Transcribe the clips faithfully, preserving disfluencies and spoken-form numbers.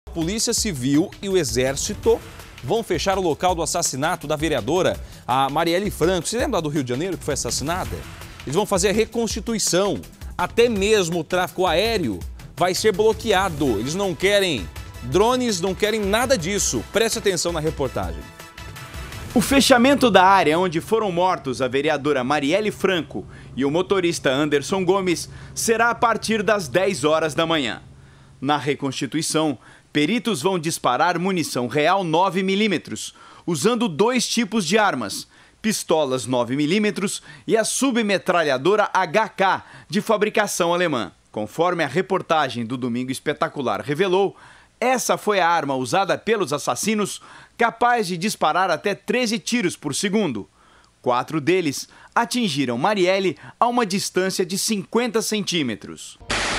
Polícia Civil e o Exército vão fechar o local do assassinato da vereadora, a Marielle Franco. Você lembra do Rio de Janeiro que foi assassinada? Eles vão fazer a reconstituição. Até mesmo o tráfego aéreo vai ser bloqueado. Eles não querem drones, não querem nada disso. Preste atenção na reportagem. O fechamento da área onde foram mortos a vereadora Marielle Franco e o motorista Anderson Gomes será a partir das dez horas da manhã. Na reconstituição, peritos vão disparar munição real nove milímetros, usando dois tipos de armas, pistolas nove milímetros e a submetralhadora H K, de fabricação alemã. Conforme a reportagem do Domingo Espetacular revelou, essa foi a arma usada pelos assassinos, capaz de disparar até treze tiros por segundo. Quatro deles atingiram Marielle a uma distância de cinquenta centímetros.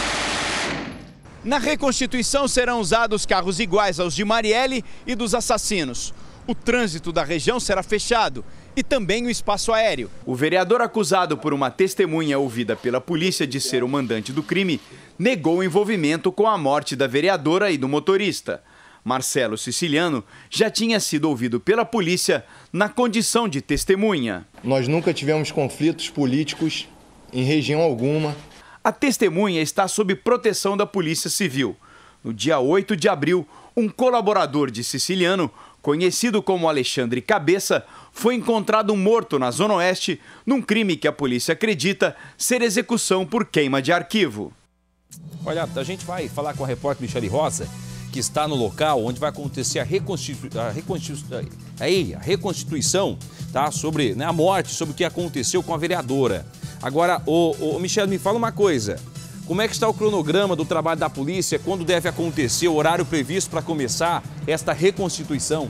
Na reconstituição serão usados carros iguais aos de Marielle e dos assassinos. O trânsito da região será fechado e também o espaço aéreo. O vereador acusado por uma testemunha ouvida pela polícia de ser o mandante do crime negou o envolvimento com a morte da vereadora e do motorista. Marcelo Siciliano já tinha sido ouvido pela polícia na condição de testemunha. Nós nunca tivemos conflitos políticos em região alguma. A testemunha está sob proteção da Polícia Civil. No dia oito de abril, um colaborador de Siciliano, conhecido como Alexandre Cabeça, foi encontrado morto na Zona Oeste num crime que a polícia acredita ser execução por queima de arquivo. Olha, a gente vai falar com a repórter Michele Rosa, que está no local onde vai acontecer a, reconstitu... a, reconstitu... Aí, a reconstituição, tá? Sobre, né, a morte, sobre o que aconteceu com a vereadora. Agora, ô, ô, Michele, me fala uma coisa. Como é que está o cronograma do trabalho da polícia? Quando deve acontecer o horário previsto para começar esta reconstituição?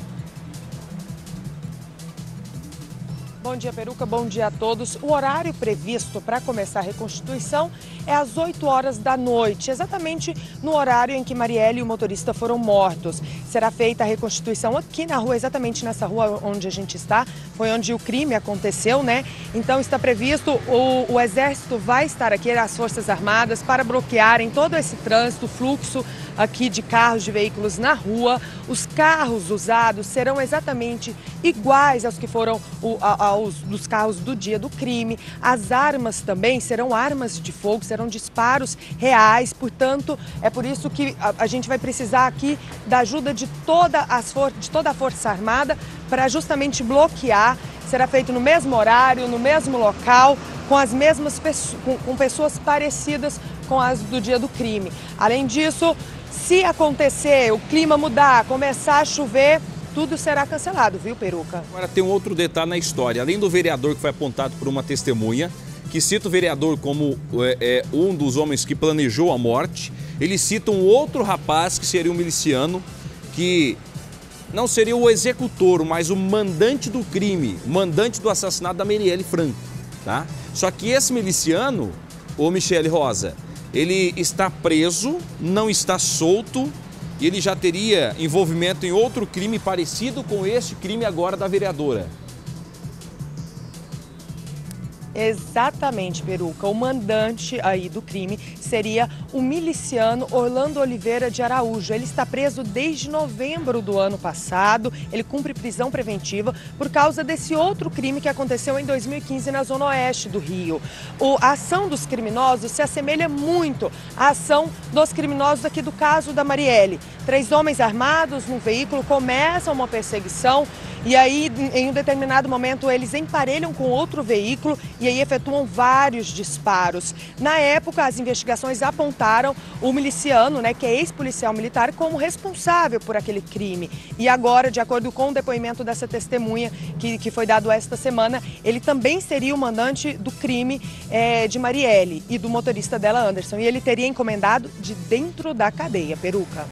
Bom dia, Peruca. Bom dia a todos. O horário previsto para começar a reconstituição é às oito horas da noite, exatamente no horário em que Marielle e o motorista foram mortos. Será feita a reconstituição aqui na rua, exatamente nessa rua onde a gente está. Foi onde o crime aconteceu, né? Então está previsto, o, o Exército vai estar aqui, as Forças Armadas, para bloquearem todo esse trânsito, fluxo aqui de carros, de veículos na rua. Os carros usados serão exatamente iguais aos que foram o, a, aos dos carros do dia do crime. As armas também serão armas de fogo, serão disparos reais. Portanto, é por isso que a, a gente vai precisar aqui da ajuda de toda, as for de toda a Força Armada para justamente bloquear. Será feito no mesmo horário, no mesmo local, com as mesmas pessoas, com, com pessoas parecidas com as do dia do crime. Além disso, se acontecer, o clima mudar, começar a chover, tudo será cancelado, viu, Peruca? Agora tem um outro detalhe na história. Além do vereador que foi apontado por uma testemunha, que cita o vereador como é, é, um dos homens que planejou a morte, ele cita um outro rapaz que seria um miliciano, que não seria o executor, mas o mandante do crime, o mandante do assassinato da Marielle Franco, tá? Só que esse miliciano, o Michele Rosa, ele está preso, não está solto e ele já teria envolvimento em outro crime parecido com este crime agora da vereadora. Exatamente, Peruca. O mandante aí do crime seria o miliciano Orlando Oliveira de Araújo. Ele está preso desde novembro do ano passado. Ele cumpre prisão preventiva por causa desse outro crime que aconteceu em dois mil e quinze na Zona Oeste do Rio. O, a ação dos criminosos se assemelha muito à ação dos criminosos aqui do caso da Marielle. Três homens armados num veículo começam uma perseguição e aí, em um determinado momento, eles emparelham com outro veículo e aí efetuam vários disparos. Na época, as investigações apontaram o miliciano, né, que é ex-policial militar, como responsável por aquele crime. E agora, de acordo com o depoimento dessa testemunha que, que foi dado esta semana, ele também seria o mandante do crime é, de Marielle e do motorista dela, Anderson. E ele teria encomendado de dentro da cadeia, Peruca.